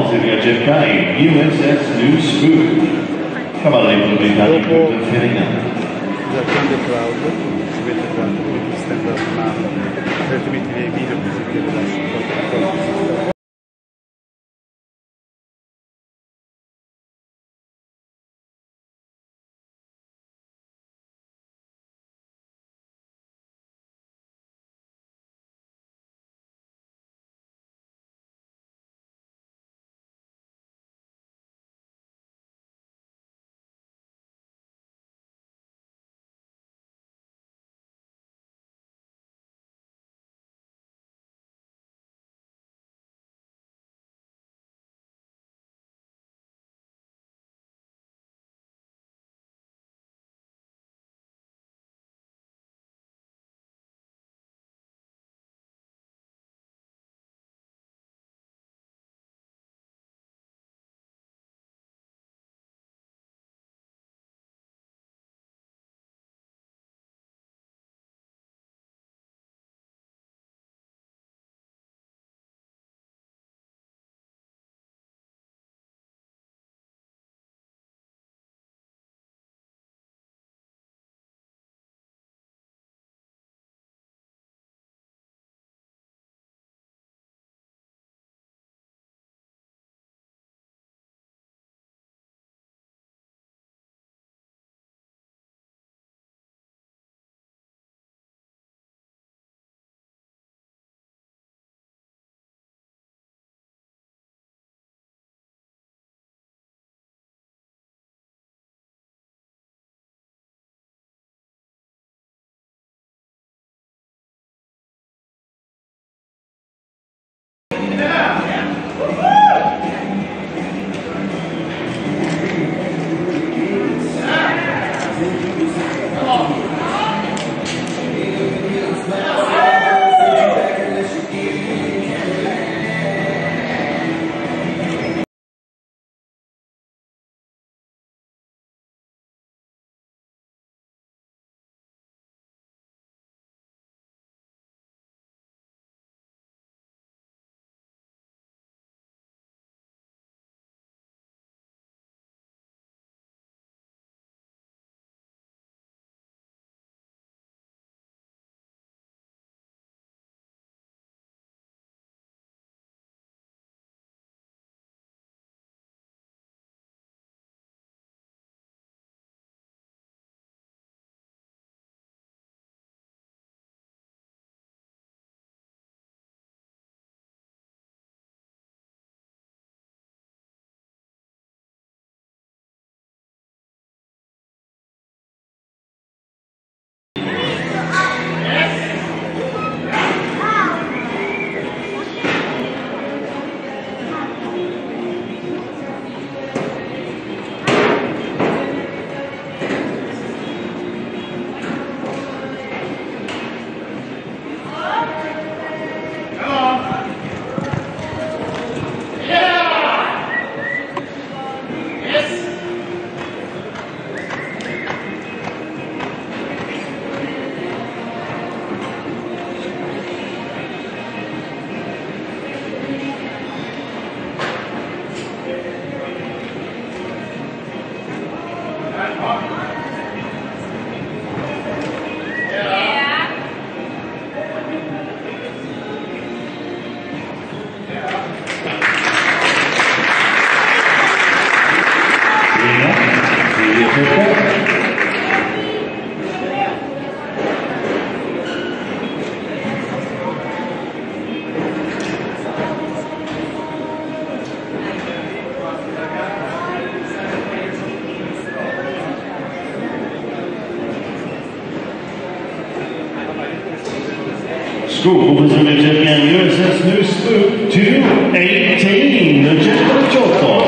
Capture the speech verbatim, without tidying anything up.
cerca in U S S New Spoon. Cavallo implementati in tutta il Ferinato. Dal grande crowd, si vede tanto come stand up mano, altrimenti nei video che si vede da supporto. School was in the champion U S S New Spoon two eighteen, the Jessica Choco.